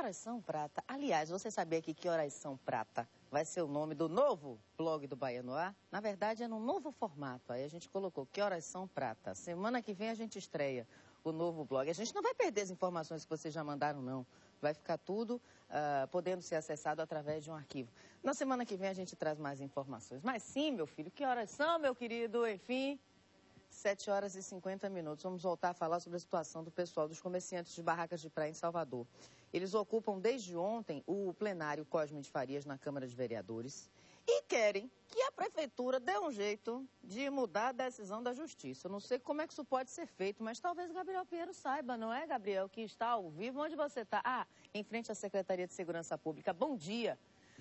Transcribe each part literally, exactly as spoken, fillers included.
horas são, Prata? Aliás, você sabia que Que Horas São, Prata vai ser o nome do novo blog do Bahia no Ar? Na verdade, é num novo formato. Aí a gente colocou Que Horas São, Prata. Semana que vem a gente estreia o novo blog. A gente não vai perder as informações que vocês já mandaram, não. Vai ficar tudo uh, podendo ser acessado através de um arquivo. Na semana que vem a gente traz mais informações. Mas sim, meu filho, que horas são, meu querido? Enfim, sete horas e cinquenta minutos. Vamos voltar a falar sobre a situação do pessoal, dos comerciantes de barracas de praia em Salvador. Eles ocupam desde ontem o plenário Cosme de Farias na Câmara de Vereadores e querem que a prefeitura dê um jeito de mudar a decisão da justiça. Eu não sei como é que isso pode ser feito, mas talvez Gabriel Pinheiro saiba, não é, Gabriel, que está ao vivo? Onde você está? Ah, em frente à Secretaria de Segurança Pública. Bom dia.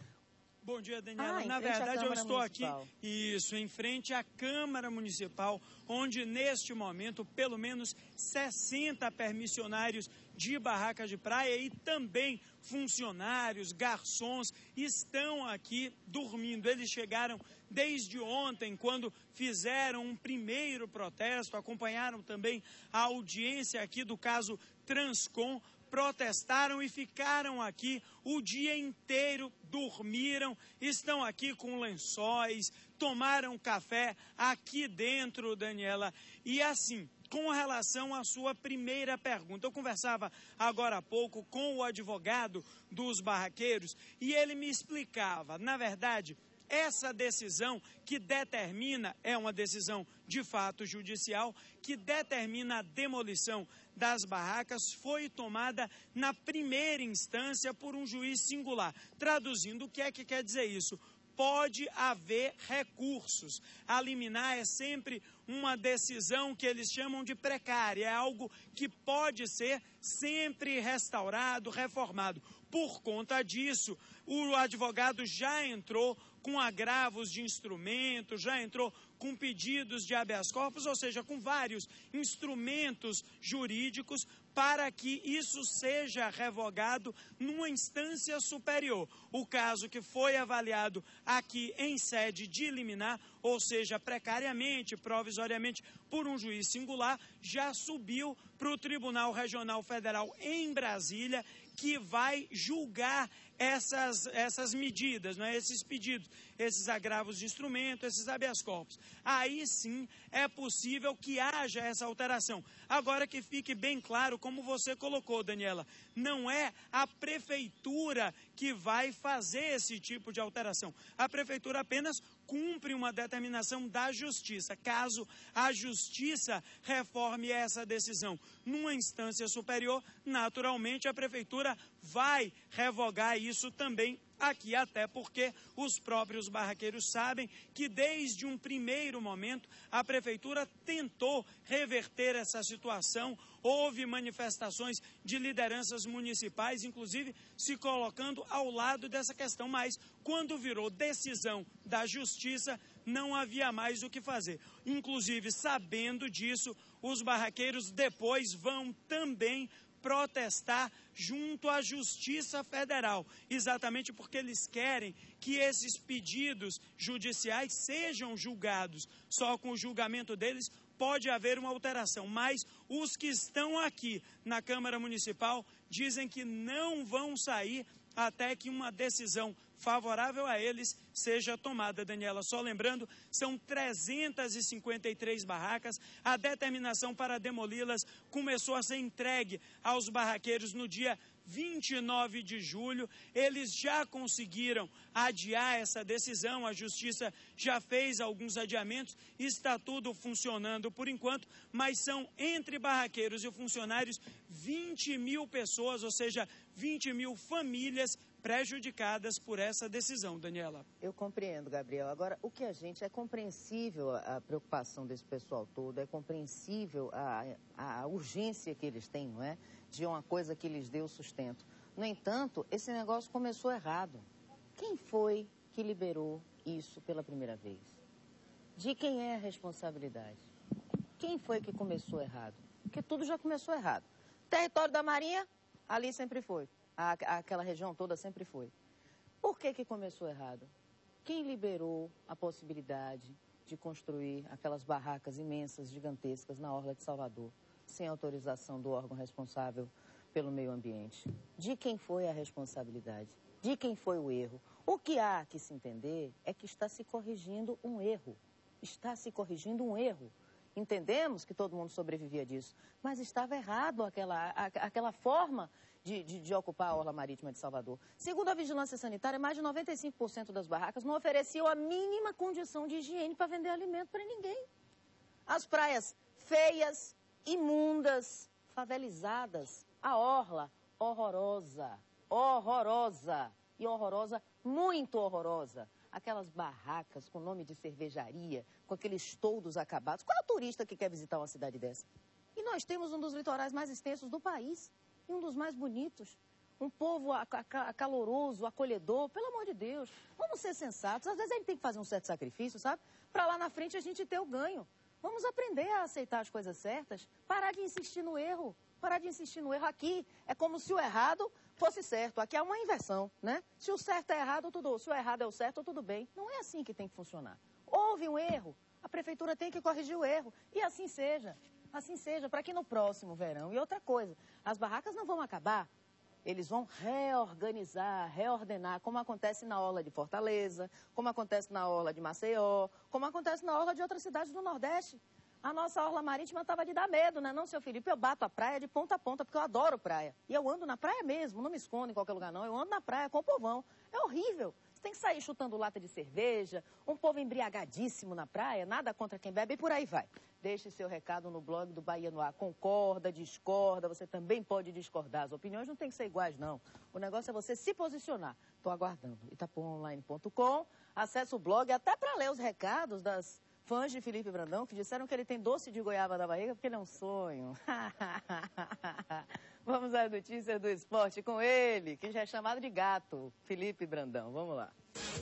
Bom dia, Daniela. Ah, Na verdade, eu estou Municipal. aqui, isso, em frente à Câmara Municipal, onde neste momento, pelo menos sessenta permissionários de barracas de praia e também funcionários, garçons, estão aqui dormindo. Eles chegaram desde ontem, quando fizeram um primeiro protesto, acompanharam também a audiência aqui do caso Transcom, protestaram e ficaram aqui o dia inteiro, dormiram, estão aqui com lençóis, tomaram café aqui dentro, Daniela. E assim, com relação à sua primeira pergunta, eu conversava agora há pouco com o advogado dos barraqueiros e ele me explicava, na verdade, essa decisão que determina, é uma decisão de fato judicial, que determina a demolição das barracas, foi tomada na primeira instância por um juiz singular. Traduzindo, o que é que quer dizer isso? Pode haver recursos. A liminar é sempre uma decisão que eles chamam de precária, é algo que pode ser sempre restaurado, reformado. Por conta disso, o advogado já entrou com agravos de instrumentos, já entrou com pedidos de habeas corpus, ou seja, com vários instrumentos jurídicos para que isso seja revogado numa instância superior. O caso que foi avaliado aqui em sede de liminar, ou seja, precariamente, provisoriamente, por um juiz singular, já subiu para o Tribunal Regional Federal em Brasília, que vai julgar essas, essas medidas, não é? Esses pedidos, esses agravos de instrumento, esses habeas corpus. Aí sim é possível que haja essa alteração. Agora que fique bem claro, como você colocou, Daniela, não é a prefeitura que vai fazer esse tipo de alteração. A prefeitura apenas cumpre uma determinação da justiça. Caso a justiça reforme essa decisão numa instância superior, naturalmente a prefeitura vai revogar isso também aqui, até porque os próprios barraqueiros sabem que desde um primeiro momento a prefeitura tentou reverter essa situação, houve manifestações de lideranças municipais, inclusive se colocando ao lado dessa questão, mas quando virou decisão da justiça, não havia mais o que fazer. Inclusive, sabendo disso, os barraqueiros depois vão também protestar junto à Justiça Federal, exatamente porque eles querem que esses pedidos judiciais sejam julgados. Só com o julgamento deles pode haver uma alteração, mas os que estão aqui na Câmara Municipal dizem que não vão sair até que uma decisão favorável a eles seja tomada, Daniela. Só lembrando, são trezentas e cinquenta e três barracas. A determinação para demoli-las começou a ser entregue aos barraqueiros no dia vinte e nove de julho. Eles já conseguiram adiar essa decisão, a justiça já fez alguns adiamentos, está tudo funcionando por enquanto, mas são entre barraqueiros e funcionários vinte mil pessoas, ou seja, vinte mil famílias prejudicadas por essa decisão, Daniela. Eu compreendo, Gabriel. Agora, o que a gente... É compreensível a, a preocupação desse pessoal todo, é compreensível a, a urgência que eles têm, não é? De uma coisa que lhes deu sustento. No entanto, esse negócio começou errado. Quem foi que liberou isso pela primeira vez? De quem é a responsabilidade? Quem foi que começou errado? Porque tudo já começou errado. Território da Marinha, ali sempre foi. A, aquela região toda sempre foi. Por que que começou errado? Quem liberou a possibilidade de construir aquelas barracas imensas, gigantescas, na orla de Salvador, sem autorização do órgão responsável pelo meio ambiente. De quem foi a responsabilidade? De quem foi o erro? O que há que se entender é que está se corrigindo um erro. Está se corrigindo um erro. Entendemos que todo mundo sobrevivia disso, mas estava errado aquela, a, aquela forma de, de, de ocupar a orla marítima de Salvador. Segundo a Vigilância Sanitária, mais de noventa e cinco por cento das barracas não ofereciam a mínima condição de higiene para vender alimento para ninguém. As praias feias, imundas, favelizadas, a orla horrorosa, horrorosa e horrorosa, muito horrorosa. Aquelas barracas com nome de cervejaria, com aqueles toldos acabados. Qual é o turista que quer visitar uma cidade dessa? E nós temos um dos litorais mais extensos do país e um dos mais bonitos. Um povo acaloroso, acolhedor, pelo amor de Deus. Vamos ser sensatos. Às vezes a gente tem que fazer um certo sacrifício, sabe? Para lá na frente a gente ter o ganho. Vamos aprender a aceitar as coisas certas, parar de insistir no erro. Parar de insistir no erro. Aqui é como se o errado fosse certo. Aqui é uma inversão, né? Se o certo é errado, tudo. Se o errado é o certo, tudo bem. Não é assim que tem que funcionar. Houve um erro, a prefeitura tem que corrigir o erro. E assim seja. Assim seja, para que no próximo verão. E outra coisa, as barracas não vão acabar. Eles vão reorganizar, reordenar, como acontece na orla de Fortaleza, como acontece na orla de Maceió, como acontece na orla de outras cidades do Nordeste. A nossa orla marítima estava de dar medo, né, não, seu Felipe? Eu bato a praia de ponta a ponta, porque eu adoro praia. E eu ando na praia mesmo, não me escondo em qualquer lugar, não. Eu ando na praia com o povão. É horrível. Você tem que sair chutando lata de cerveja, um povo embriagadíssimo na praia, nada contra quem bebe e por aí vai. Deixe seu recado no blog do Bahia no Ar. Concorda, discorda, você também pode discordar. As opiniões não tem que ser iguais, não. O negócio é você se posicionar. Estou aguardando. itapuã online ponto com. Acesse o blog até para ler os recados das fãs de Felipe Brandão, que disseram que ele tem doce de goiaba na barriga porque ele é um sonho. Vamos às notícias do esporte com ele, que já é chamado de gato, Felipe Brandão. Vamos lá.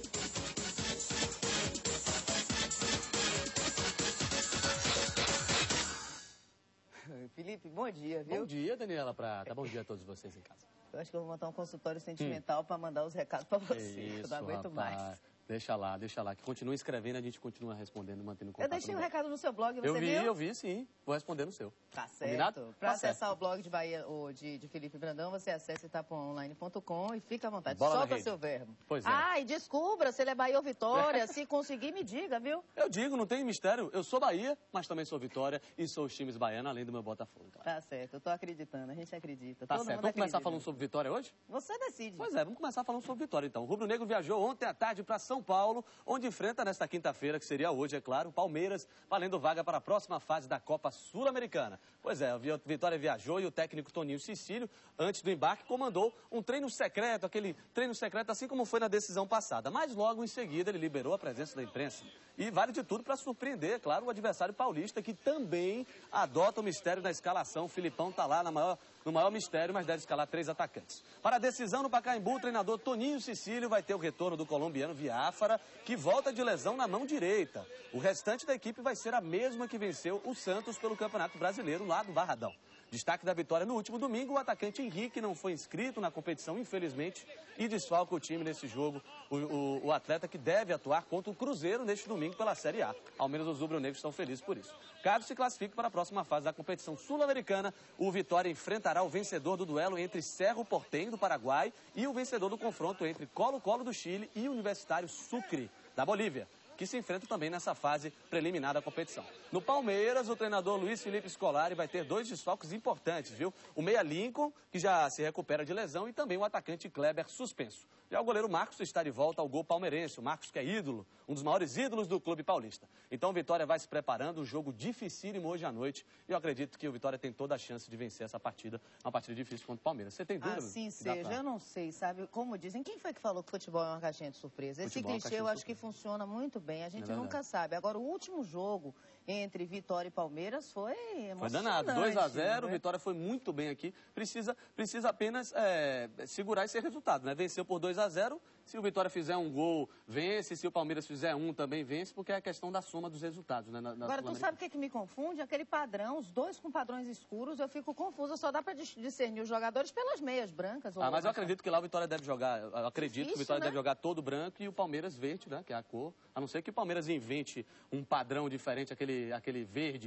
Felipe, bom dia, viu? Bom dia, Daniela Prata. Bom dia a todos vocês em casa. Eu acho que eu vou montar um consultório sentimental hum. para mandar os recados para você. Isso, eu não aguento rapaz. mais. Deixa lá, deixa lá. Que continue escrevendo, a gente continua respondendo, mantendo contato. Eu deixei um recado no seu blog, você eu vi, viu? Eu vi, sim. Vou responder no seu. Tá certo. Para tá acessar certo. o blog de Bahia, ou de, de Felipe Brandão, você acessa itapuã online ponto com e fica à vontade. Bola Solta seu verbo. Pois é. Ah, e descubra se ele é Bahia ou Vitória. Se conseguir, me diga, viu? Eu digo, não tem mistério. Eu sou Bahia, mas também sou Vitória e sou os times baianos, além do meu Botafogo. Claro. Tá certo, eu tô acreditando, a gente acredita. Tá Todo certo. mundo Vamos começar acredita. falando sobre Vitória hoje? Você decide. Pois é, vamos começar falando sobre Vitória, então. O Rubro Negro viajou ontem à tarde para São Paulo, onde enfrenta nesta quinta-feira, que seria hoje, é claro, o Palmeiras, valendo vaga para a próxima fase da Copa Sul-Americana. Pois é, a Vitória viajou e o técnico Toninho Cicílio, antes do embarque, comandou um treino secreto, aquele treino secreto assim como foi na decisão passada. Mas logo em seguida ele liberou a presença da imprensa. E vale de tudo para surpreender, é claro, o adversário paulista, que também adota o mistério da escalação. O Filipão está lá na maior, no maior mistério, mas deve escalar três atacantes. Para a decisão no Pacaembu, o treinador Toninho Cicílio vai ter o retorno do colombiano Viáfara, que volta de lesão na mão direita. O restante da equipe vai ser a mesma que venceu o Santos pelo Campeonato Brasileiro lá do Barradão. Destaque da vitória no último domingo, o atacante Henrique não foi inscrito na competição, infelizmente, e desfalca o time nesse jogo. O, o, o atleta que deve atuar contra o Cruzeiro neste domingo pela Série A. Ao menos os rubro-negros estão felizes por isso. Caso se classifique para a próxima fase da competição sul-americana, o Vitória enfrentará o vencedor do duelo entre Cerro Porteño, do Paraguai, e o vencedor do confronto entre Colo-Colo, do Chile, e Universitário Sucre, da Bolívia, que se enfrentam também nessa fase preliminar da competição. No Palmeiras, o treinador Luiz Felipe Scolari vai ter dois desfalques importantes, viu? O meia Lincoln, que já se recupera de lesão, e também o atacante Kleber, suspenso. Já o goleiro Marcos está de volta ao gol palmeirense. O Marcos, que é ídolo, um dos maiores ídolos do clube paulista. Então o Vitória vai se preparando, um jogo dificílimo hoje à noite. E eu acredito que o Vitória tem toda a chance de vencer essa partida, uma partida difícil contra o Palmeiras. Você tem dúvida? Assim seja, pra... eu não sei, sabe? Como dizem, quem foi que falou que futebol é uma caixinha de surpresa? Esse Futebol, clichê eu acho que funciona muito bem, a gente é nunca sabe. Agora, o último jogo entre Vitória e Palmeiras foi emocionante. Foi danado, dois a zero, né? Vitória foi muito bem aqui, precisa, precisa apenas é, segurar esse resultado, né? Venceu por dois a zero, se o Vitória fizer um gol, vence, se o Palmeiras fizer um, também vence, porque é a questão da soma dos resultados, né? Na, na Agora, tu sabe o que, é que me confunde? Aquele padrão, os dois com padrões escuros, eu fico confusa, só dá para discernir os jogadores pelas meias brancas. Ah, mas eu acredito que lá o Vitória deve jogar, eu acredito Difícil, que o Vitória né? deve jogar todo branco e o Palmeiras verde, né? Que é a cor, a não ser que o Palmeiras invente um padrão diferente, aquele, aquele verde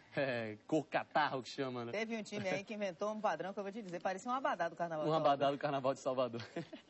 é, cor catarro que chama, né? Teve um time aí que inventou um padrão que eu vou te dizer, parecia um abadá do Carnaval Um de Salvador. abadá do Carnaval de Salvador.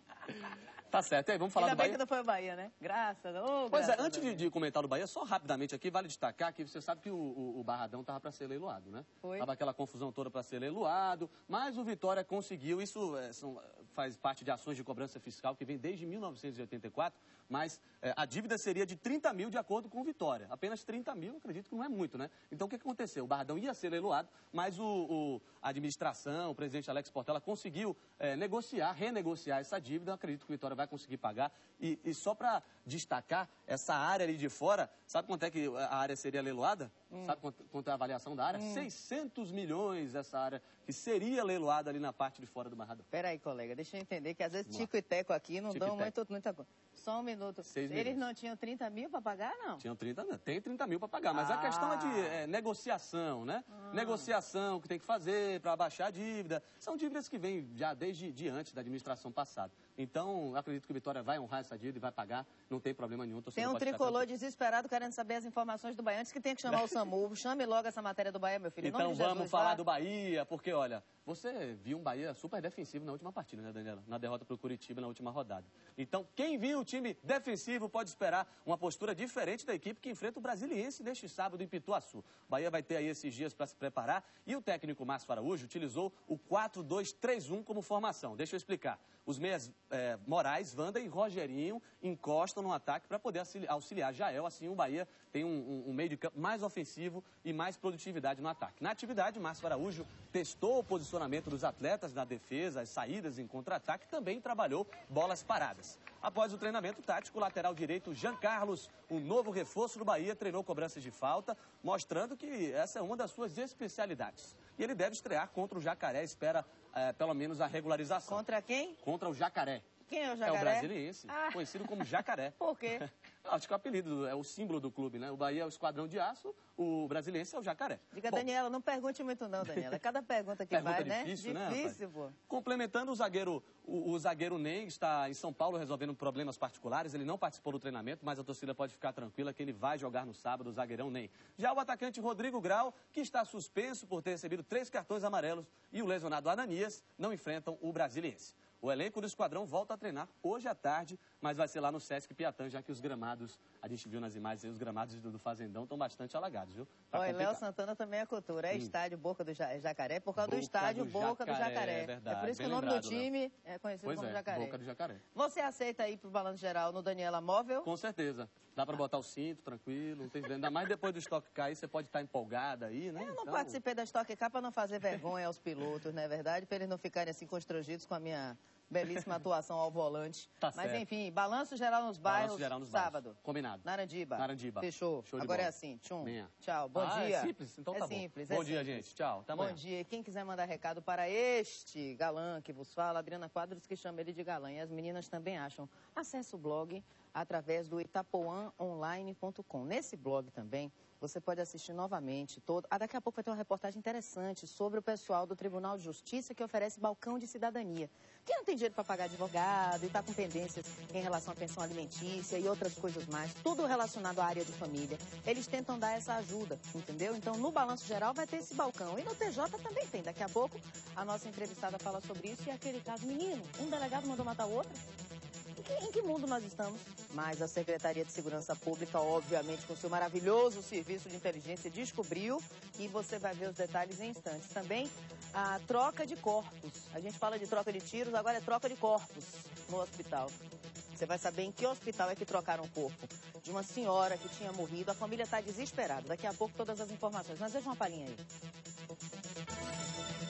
Tá certo, e aí, vamos falar Ainda do bem Bahia? que não foi o Bahia, né? Graças a Deus. Pois é, antes de, de comentar do Bahia, só rapidamente aqui, vale destacar que você sabe que o, o, o Barradão estava para ser leiloado, né? Foi. Tava aquela confusão toda para ser leiloado, mas o Vitória conseguiu, isso é, são, faz parte de ações de cobrança fiscal que vem desde mil novecentos e oitenta e quatro, mas é, a dívida seria de trinta mil de acordo com o Vitória. Apenas trinta mil, acredito que não é muito, né? Então o que aconteceu? O Barradão ia ser leiloado, mas o, o, a administração, o presidente Alex Portela conseguiu é, negociar, renegociar essa dívida. Eu acredito que o Vitória vai conseguir pagar. E, e só para destacar, essa área ali de fora, sabe quanto é que a área seria leiloada? Hum. Sabe quanto, quanto é a avaliação da área? Hum. seiscentos milhões essa área que seria leiloada ali na parte de fora do Barradão. Peraí, colega, deixa eu entender que às vezes Tico e Teco aqui não Tico dão muito, muita coisa. Só um minuto. Seis Eles milhões. não tinham trinta mil para pagar, não? Tinham trinta, não. Tem trinta mil para pagar, mas ah. a questão é de é, negociação, né? Ah. Negociação que tem que fazer para abaixar a dívida. São dívidas que vêm já desde de antes da administração passada. Então, acredito que o Vitória vai honrar essa dívida e vai pagar, não tem problema nenhum. Tem um tricolor desesperado querendo saber as informações do Bahia. Antes que tenha que chamar o SAMU, chame logo essa matéria do Bahia, meu filho. Então vamos Jesus, falar vai. do Bahia, porque, olha, você viu um Bahia super defensivo na última partida, né, Daniela? Na derrota para o Curitiba na última rodada. Então, quem viu o time defensivo pode esperar uma postura diferente da equipe que enfrenta o Brasiliense neste sábado em Pituaçu. O Bahia vai ter aí esses dias para se preparar e o técnico Márcio Araújo utilizou o quatro dois três um como formação. Deixa eu explicar. Os meias é, Moraes, Wanda e Rogerinho encostam no ataque para poder auxiliar Jael. Assim, o Bahia tem um, um, um meio de campo mais ofensivo e mais produtividade no ataque. Na atividade, Márcio Araújo testou o posicionamento dos atletas na defesa, as saídas em contra-ataque e também trabalhou bolas paradas. Após o treinamento tático, o lateral direito Jean Carlos, um novo reforço do Bahia, treinou cobranças de falta, mostrando que essa é uma das suas especialidades. E ele deve estrear contra o Jacaré, espera é, pelo menos a regularização. Contra quem? Contra o Jacaré. Quem é o Jacaré? É o brasiliense, ah. conhecido como Jacaré. Por quê? Acho que é o apelido, é o símbolo do clube, né? O Bahia é o esquadrão de aço, o brasiliense é o Jacaré. Diga, Bom, Daniela, não pergunte muito não, Daniela. Cada pergunta que pergunta vai, difícil, né? né? Difícil, pô. Complementando o zagueiro, o, o zagueiro Ney está em São Paulo resolvendo problemas particulares. Ele não participou do treinamento, mas a torcida pode ficar tranquila que ele vai jogar no sábado, o zagueirão Ney. Já o atacante Rodrigo Grau, que está suspenso por ter recebido três cartões amarelos, e o lesionado Ananias não enfrentam o brasiliense. O elenco do esquadrão volta a treinar hoje à tarde, mas vai ser lá no Sesc Piatã, já que os gramados, a gente viu nas imagens aí, os gramados do, do Fazendão estão bastante alagados, viu? Tá Olha, Léo Santana também é cultura, é hum. estádio Boca do Jacaré, por causa Boca do estádio do Boca do Jacaré. É, verdade, é por isso que o nome lembrado, do time Léo. é conhecido pois como é, Jacaré. Boca do Jacaré. Você aceita ir pro Balanço Geral no Daniela Móvel? Com certeza. Dá para botar o cinto, tranquilo, não tem ainda mais depois do Stock Car, aí você pode estar empolgada aí, né? Eu não então... participei da Stock Car para não fazer vergonha aos pilotos, não é verdade? Para eles não ficarem assim constrangidos com a minha belíssima atuação ao volante. Tá Mas certo. enfim, balanço geral nos bairros, balanço geral nos sábado. Bairros. Combinado. Narandiba. Narandiba. Fechou. Show de Agora bola. é assim, tchum. Minha. Tchau, bom ah, dia. É simples, então é tá simples, bom. É bom dia, simples. gente. Tchau, até amanhã. Bom dia. Quem quiser mandar recado para este galã que vos fala, Adriana Quadros, que chama ele de galã. E as meninas também acham. Acesse o blog através do itapuã online ponto com. Nesse blog também, você pode assistir novamente todo. Ah, daqui a pouco vai ter uma reportagem interessante sobre o pessoal do Tribunal de Justiça que oferece balcão de cidadania. Quem não tem dinheiro para pagar advogado e está com pendências em relação à pensão alimentícia e outras coisas mais, tudo relacionado à área de família, eles tentam dar essa ajuda, entendeu? Então, no Balanço Geral vai ter esse balcão. E no T J também tem. Daqui a pouco, a nossa entrevistada fala sobre isso. E aquele caso, menino, um delegado mandou matar o outro? Em que, em que mundo nós estamos? Mas a Secretaria de Segurança Pública, obviamente, com seu maravilhoso serviço de inteligência, descobriu, e você vai ver os detalhes em instantes. Também a troca de corpos. A gente fala de troca de tiros, agora é troca de corpos no hospital. Você vai saber em que hospital é que trocaram o corpo de uma senhora que tinha morrido. A família está desesperada. Daqui a pouco todas as informações. Mas veja uma palhinha aí.